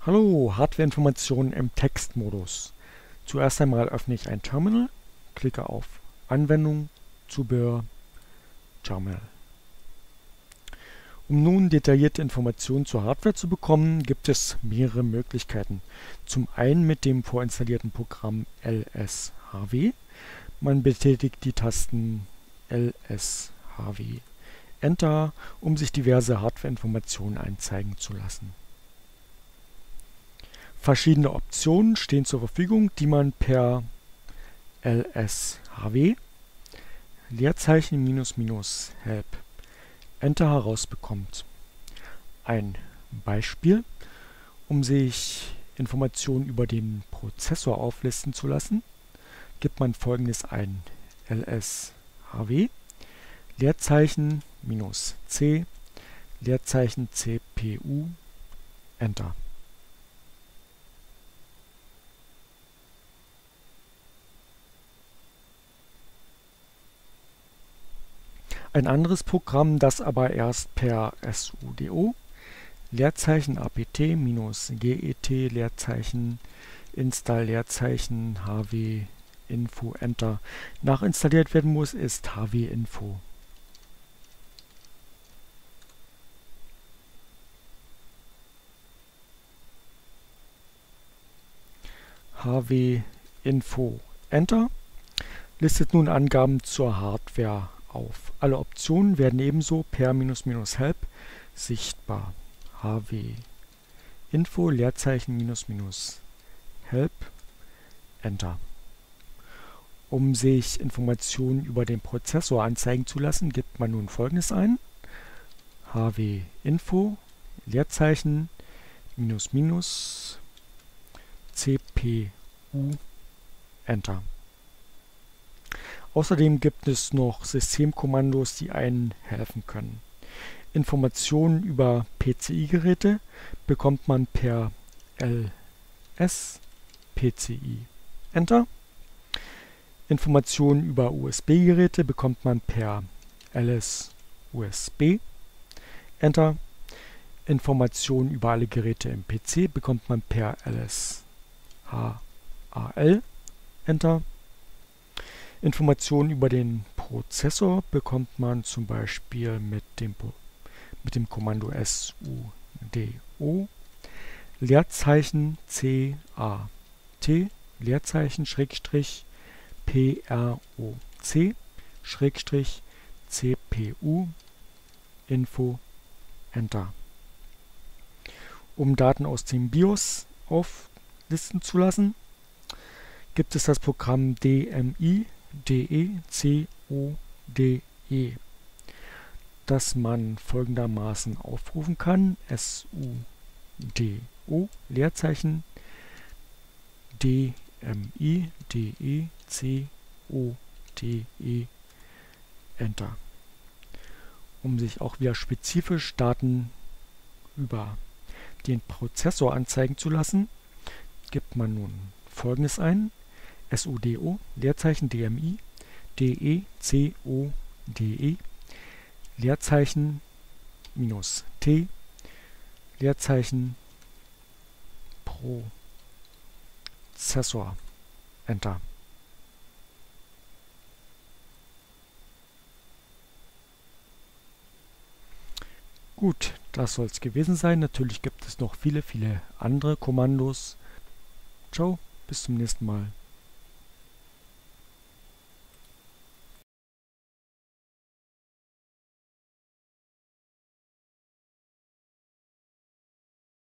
Hallo, Hardwareinformationen im Textmodus. Zuerst einmal öffne ich ein Terminal, klicke auf Anwendung, Zubehör, Terminal. Um nun detaillierte Informationen zur Hardware zu bekommen, gibt es mehrere Möglichkeiten. Zum einen mit dem vorinstallierten Programm LSHW. Man betätigt die Tasten LSHW Enter, um sich diverse Hardwareinformationen anzeigen zu lassen. Verschiedene Optionen stehen zur Verfügung, die man per LSHW Leerzeichen minus help Enter herausbekommt. Ein Beispiel: um sich Informationen über den Prozessor auflisten zu lassen, gibt man folgendes ein: LSHW Leerzeichen -C Leerzeichen CPU Enter. Ein anderes Programm, das aber erst per sudo Leerzeichen apt -get Leerzeichen install Leerzeichen hw info Enter nachinstalliert werden muss, ist hw info. hw info Enter listet nun Angaben zur Hardware auf. Alle Optionen werden ebenso per --help sichtbar. hw info Leerzeichen -help Enter. Um sich Informationen über den Prozessor anzeigen zu lassen, gibt man nun folgendes ein: hw info Leerzeichen CPU Enter. Außerdem gibt es noch Systemkommandos, die einen helfen können. Informationen über PCI-Geräte bekommt man per ls PCI Enter. Informationen über USB-Geräte bekommt man per ls USB Enter. Informationen über alle Geräte im PC bekommt man per ls HAL Enter. Informationen über den Prozessor bekommt man zum Beispiel mit dem Kommando sudo Leerzeichen CAT Leerzeichen Schrägstrich PROC Schrägstrich CPU Info Enter. Um Daten aus dem BIOS auflisten zu lassen, gibt es das Programm DMI DECODE, das man folgendermaßen aufrufen kann: sudo Leerzeichen DMI DECODE Enter. Um sich auch wieder spezifisch Daten über den Prozessor anzeigen zu lassen, gibt man nun folgendes ein: sudo Leerzeichen DMI DECODE Leerzeichen -T Leerzeichen Prozessor Enter. Gut, das soll es gewesen sein. Natürlich gibt es noch viele andere Kommandos. Ciao, bis zum nächsten Mal.